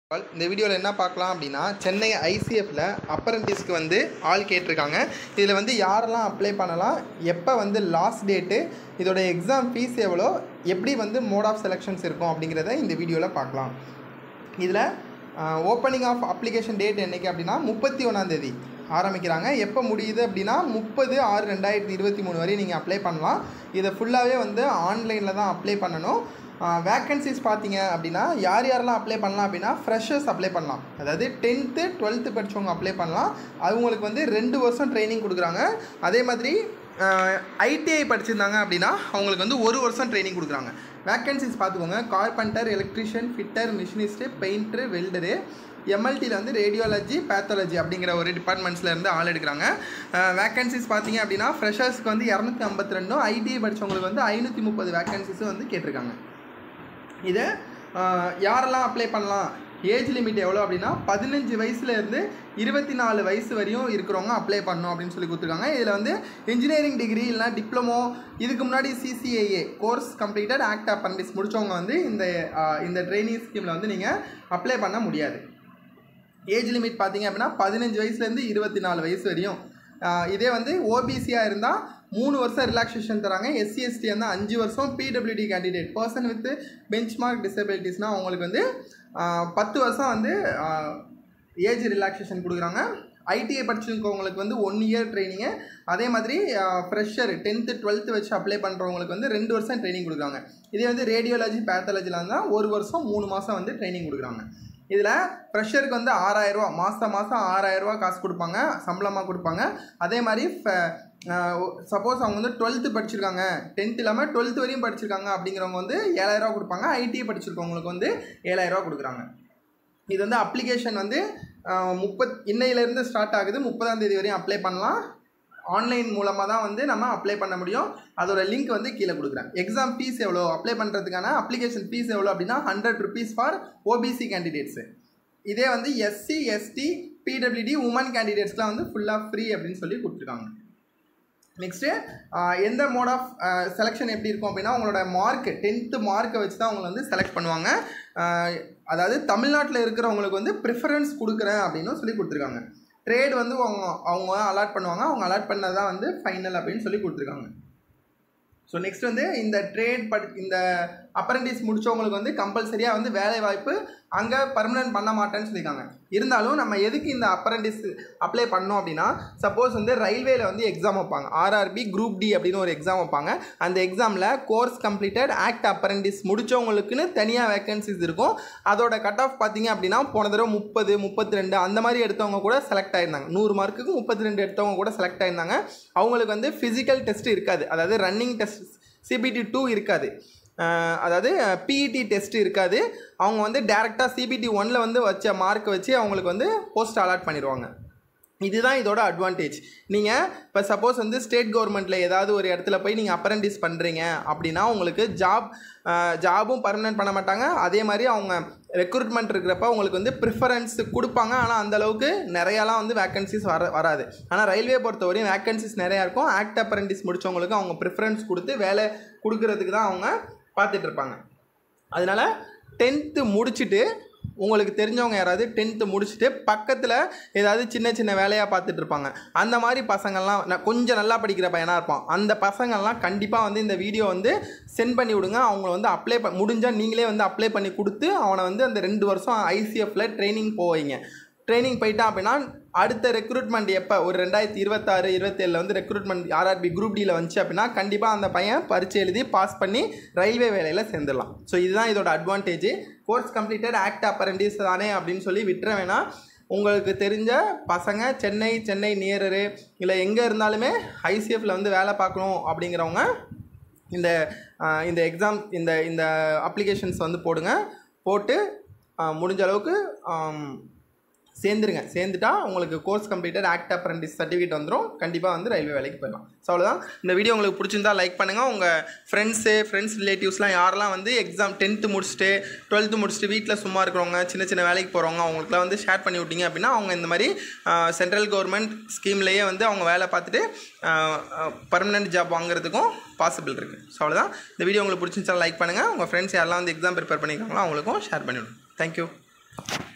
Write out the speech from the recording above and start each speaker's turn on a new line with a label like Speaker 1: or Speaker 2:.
Speaker 1: இந்த வீடியோவில் என்ன பார்க்கலாம் அப்படின்னா சென்னை ICFல அப்ரண்டிஸ்க்கு வந்து ஆள் கேட்டிருக்காங்க. இதில் வந்து யாரெல்லாம் அப்ளை பண்ணலாம், எப்போ வந்து லாஸ்ட் டேட்டு, இதோட எக்ஸாம் ஃபீஸ் எவ்வளோ, எப்படி வந்து மோட் ஆஃப் செலெக்ஷன்ஸ் இருக்கும் அப்படிங்கிறத இந்த வீடியோவில் பார்க்கலாம். இதில் ஓப்பனிங் ஆஃப் அப்ளிகேஷன் டேட் என்றைக்கு அப்படின்னா 31ஆம் ஆரம்பிக்கிறாங்க. எப்போ முடியுது அப்படின்னா 30/6/2023 வரை நீங்கள் அப்ளை பண்ணலாம். இதை ஃபுல்லாகவே வந்து ஆன்லைனில் தான் அப்ளை பண்ணணும். வேக்கன்சிஸ் பார்த்தீங்க அப்படின்னா யாரெல்லாம் அப்ளை பண்ணலாம் அப்படின்னா ஃப்ரெஷர்ஸ் அப்ளை பண்ணலாம். அதாவது 10th 12th படித்தவங்க அப்ளை பண்ணலாம். அவங்களுக்கு வந்து 2 வருஷம் ட்ரைனிங் கொடுக்குறாங்க. அதே மாதிரி ITI படிச்சிருந்தாங்க அப்படின்னா அவங்களுக்கு வந்து 1 வருஷம் ட்ரைனிங் கொடுக்குறாங்க. வேக்கன்சிஸ் பார்த்துக்கோங்க. Carpenter, electrician, fitter, machinist, painter, welder, MLTயில் வந்து ரேடியாலஜி, பேத்தாலஜி அப்படிங்கிற ஒரு டிபார்ட்மெண்ட்ஸில் இருந்து ஆள் எடுக்கிறாங்க. வேக்கன்சிஸ் பார்த்தீங்க அப்படின்னா ஃப்ரெஷர்ஸ்க்கு வந்து 252, ITI படித்தவங்களுக்கு வந்து 530 வேக்கன்சிஸும் வந்து கேட்டிருக்காங்க. இதை யாரெல்லாம் அப்ளை பண்ணலாம், ஏஜ் லிமிட் எவ்வளோ அப்படின்னா 15 வயசுலேருந்து 24 வயசு வரையும் இருக்கிறவங்க அப்ளை பண்ணணும் அப்படின்னு சொல்லி கொடுத்துருக்காங்க. இதில் வந்து இன்ஜினியரிங் டிகிரி இல்லைனா டிப்ளமோ, இதுக்கு முன்னாடி CCAA course completed act apprentice முடித்தவங்க வந்து இந்த ட்ரைனிங் ஸ்கீமில் வந்து நீங்கள் அப்ளை பண்ண முடியாது. ஏஜ் லிமிட் பார்த்தீங்க அப்படின்னா 15 வயசுலேருந்து 24 வயசு வரையும். இதே வந்து OBCயாக இருந்தால் 3 வருஷம் ரிலாக்ஸேஷன் தராங்க. SC ST வந்து 5 வருஷம். PWD candidate, person with benchmark டிசபிலிட்டிஸ்னால் அவங்களுக்கு வந்து 10 வருஷம் வந்து ஏஜ் ரிலாக்ஸேஷன் கொடுக்குறாங்க. ITI படிச்சிருக்கவங்களுக்கு வந்து 1 இயர் ட்ரைனிங்கு. அதே மாதிரி ஃப்ரெஷர் 10th 12th வச்சு அப்ளை பண்ணுறவங்களுக்கு வந்து 2 வருஷம் ட்ரைனிங் கொடுக்குறாங்க. இதே வந்து ரேடியாலஜி, பேத்தாலஜியில் இருந்தால் 1 வருஷம் 3 மாதம் வந்து ட்ரைனிங் கொடுக்குறாங்க. இதில் ஃப்ரெஷருக்கு வந்து 6000 ரூபா மாதம் 6000 ரூபா காசு கொடுப்பாங்க, சம்பளமாக கொடுப்பாங்க. அதே மாதிரி சப்போஸ் அவங்க வந்து 12th படிச்சிருக்காங்க, 10th இல்லாமல் 12th வரையும் படிச்சிருக்காங்க அப்படிங்கிறவங்க வந்து 7000 ரூபா கொடுப்பாங்க. ITI படிச்சிருக்கவங்களுக்கு வந்து 7000 ரூபா கொடுக்குறாங்க. இது வந்து அப்ளிகேஷன் வந்து இன்னையிலேருந்து ஸ்டார்ட் ஆகுது. 30ஆம் தேதி வரையும் அப்ளை பண்ணலாம். ஆன்லைன் மூலமாக தான் வந்து நம்ம அப்ளை பண்ண முடியும். அதோட லிங்க் வந்து கீழே கொடுக்குறேன். எக்ஸாம் ஃபீஸ் எவ்வளோ, அப்ளை பண்ணுறதுக்கான அப்ளிகேஷன் ஃபீஸ் எவ்வளோ அப்படின்னா 100 rupees ஃபார் OBC கேண்டிடேட்ஸு. இதே வந்து SC ST PWD உமன் கேண்டிடேட்ஸ்லாம் வந்து ஃபுல்லாக ஃப்ரீ அப்படின்னு சொல்லி கொடுத்துருக்காங்க. நெக்ஸ்ட்டு எந்த மோட் ஆஃப் செலெக்ஷன் எப்படி இருக்கும் அப்படின்னா உங்களோட மார்க்கு 10th மார்க்கை வச்சு தான் அவங்களை வந்து செலக்ட் பண்ணுவாங்க. அதாவது தமிழ்நாட்டில் இருக்கிறவங்களுக்கு வந்து ப்ரிஃபரன்ஸ் கொடுக்குறேன் அப்படின்னு சொல்லி கொடுத்துருக்காங்க. ட்ரேட் வந்து அவங்க அலாட் பண்ணுவாங்க. அவங்க அலாட் பண்ணது தான் வந்து ஃபைனல் அப்படின்னு சொல்லி கொடுத்துருக்காங்க. ஸோ நெக்ஸ்ட் வந்து இந்த இந்த அப்ரண்டிஸ் முடித்தவங்களுக்கு வந்து கம்பல்சரியாக வந்து வேலை வாய்ப்பு அங்கே பர்மனெண்ட் பண்ண மாட்டேன்னு சொல்லியிருக்காங்க. இருந்தாலும் நம்ம எதுக்கு இந்த அப்ரண்டிஸ் அப்ளை பண்ணோம் அப்படின்னா, சப்போஸ் வந்து ரயில்வேல வந்து எக்ஸாம் வைப்பாங்க. RRB Group D அப்படின்னு ஒரு எக்ஸாம் வைப்பாங்க. அந்த எக்ஸாமில் கோர்ஸ் கம்ப்ளீட்டட் ஆக்ட் அப்ரண்டிஸ் முடித்தவங்களுக்குன்னு தனியாக வேக்கன்சிஸ் இருக்கும். அதோட கட் ஆஃப் பார்த்தீங்க அப்படின்னா போன தடவை 30, 32 அந்த மாதிரி எடுத்தவங்க கூட செலக்ட் ஆயிருந்தாங்க. 100 மார்க்குக்கு 32 எடுத்தவங்க கூட செலக்ட் ஆயிருந்தாங்க. அவங்களுக்கு வந்து ஃபிசிக்கல் டெஸ்ட் இருக்காது. அதாவது ரன்னிங் டெஸ்ட் CBT 2 இருக்காது. அதாவது PET டெஸ்ட் இருக்காது. அவங்க வந்து டேரெக்டாக CBT 1ல் வந்து வச்ச மார்க் வச்சு அவங்களுக்கு வந்து போஸ்ட் அலாட் பண்ணிடுவாங்க. இதுதான் இதோட அட்வான்டேஜ். நீங்கள் இப்போ சப்போஸ் வந்து ஸ்டேட் கவர்மெண்ட்டில் ஏதாவது ஒரு இடத்துல போய் நீங்கள் அப்ரண்டிஸ் பண்ணுறீங்க அப்படின்னா உங்களுக்கு ஜாபும் பர்மனெண்ட் பண்ண மாட்டாங்க. அதே மாதிரி அவங்க ரெக்ரூட்மெண்ட் இருக்கிறப்ப உங்களுக்கு வந்து ப்ரிஃபரன்ஸ் கொடுப்பாங்க. ஆனால் அந்தளவுக்கு நிறையாலாம் வந்து வேக்கன்சிஸ் வராது. ஆனால் ரயில்வே பொறுத்தவரையும் வேக்கன்சிஸ் நிறையா இருக்கும். ஆக்ட் அப்ரண்டிஸ் முடித்தவங்களுக்கு அவங்க ப்ரிஃபரன்ஸ் கொடுத்து வேலை கொடுக்கறதுக்கு தான் அவங்க பார்த்துட்ருப்பாங்க. அதனால் 10th முடிச்சுட்டு உங்களுக்கு தெரிஞ்சவங்க யாராவது 10th முடிச்சுட்டு பக்கத்தில் ஏதாவது சின்ன சின்ன வேலையாக பார்த்துட்ருப்பாங்க. அந்த மாதிரி பசங்கள்லாம் கொஞ்சம் நல்லா படிக்கிற பையனாக இருப்பான். அந்த பசங்கள்லாம் கண்டிப்பாக வந்து இந்த வீடியோ வந்து சென்ட் பண்ணி விடுங்க. அவங்கள வந்து அப்ளை முடிஞ்சால் நீங்களே வந்து அப்ளை பண்ணி கொடுத்து அவனை வந்து அந்த 2 வருஷம் ICFல ட்ரைனிங் போவீங்க. ட்ரைனிங் போயிட்டான் அப்படின்னா அடுத்த ரெக்ரூட்மெண்ட் எப்போ ஒரு 2026, 27 வந்து ரெக்ரூட்மெண்ட் RRB Group Dயில் வந்துச்சு அப்படின்னா கண்டிப்பாக அந்த பையன் பரீட்சை எழுதி பாஸ் பண்ணி ரயில்வே வேலையில் சேர்ந்துடலாம். ஸோ இதுதான் இதோட advantage. Course completed act apprentice தானே அப்படின்னு சொல்லி விட்டுற வேணாம். உங்களுக்கு தெரிஞ்ச பசங்க சென்னை நியரரு இல்லை எங்கே இருந்தாலுமே ICFல வந்து வேலை பார்க்கணும் அப்படிங்கிறவங்க இந்த எக்ஸாம் இந்த அப்ளிகேஷன்ஸ் வந்து போட்டு முடிஞ்ச அளவுக்கு சேர்ந்துட்டா உங்களுக்கு course completed act apprentice certificate வந்துடும். கண்டிப்பாக வந்து ரயில்வே வேலைக்கு போயிடலாம். ஸோ அவ்வளோதான். இந்த வீடியோ உங்களுக்கு பிடிச்சிருந்தா லைக் பண்ணுங்கள். உங்கள் ஃப்ரெண்ட்ஸ் ரிலேட்டிவ்ஸ்லாம் யாரெல்லாம் வந்து எக்ஸாம் 10th முடிச்சுட்டு 12th முடிச்சுட்டு வீட்டில் சும்மா இருக்கிறவங்க, சின்ன வேலைக்கு போகிறவங்க அவங்களுக்குலாம் வந்து ஷேர் பண்ணி விட்டீங்க அப்படின்னா அவங்க இந்த மாதிரி சென்ட்ரல் கவர்மெண்ட் ஸ்கீம்லேயே வந்து அவங்க வேலை பார்த்துட்டு பர்மனெண்ட் ஜாப் வாங்குறதுக்கும் பாசிபிள் இருக்குது. ஸோ அவ்வளோதான். இந்த வீடியோ உங்களுக்கு பிடிச்சிருந்தா லைக் பண்ணுங்கள். உங்கள் ஃப்ரெண்ட்ஸ் யாரெல்லாம் வந்து எக்ஸாம் ப்ரிப்பேர் பண்ணியிருக்காங்களோ அவங்களுக்கும் ஷேர் பண்ணிவிடுங்க. தேங்க்யூ.